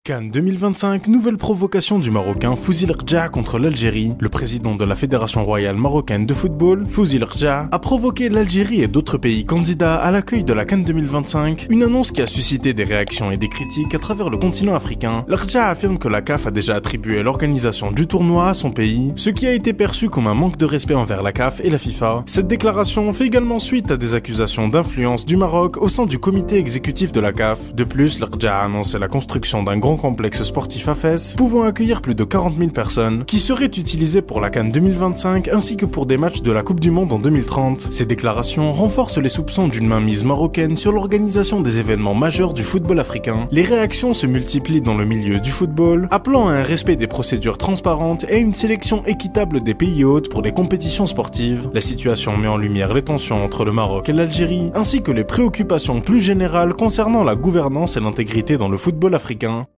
Cannes 2025, nouvelle provocation du Marocain Fouzi Rja contre l'Algérie. Le président de la Fédération royale marocaine de football, Fouzi Rja, a provoqué l'Algérie et d'autres pays candidats à l'accueil de la Cannes 2025, une annonce qui a suscité des réactions et des critiques à travers le continent africain. Rja affirme que la CAF a déjà attribué l'organisation du tournoi à son pays, ce qui a été perçu comme un manque de respect envers la CAF et la FIFA. Cette déclaration fait également suite à des accusations d'influence du Maroc au sein du comité exécutif de la CAF. De plus, Rja a annoncé la construction d'un grand complexe sportif à Fès, pouvant accueillir plus de 40 000 personnes, qui serait utilisé pour la Cannes 2025 ainsi que pour des matchs de la Coupe du Monde en 2030. Ces déclarations renforcent les soupçons d'une mainmise marocaine sur l'organisation des événements majeurs du football africain. Les réactions se multiplient dans le milieu du football, appelant à un respect des procédures transparentes et à une sélection équitable des pays hôtes pour les compétitions sportives. La situation met en lumière les tensions entre le Maroc et l'Algérie, ainsi que les préoccupations plus générales concernant la gouvernance et l'intégrité dans le football africain.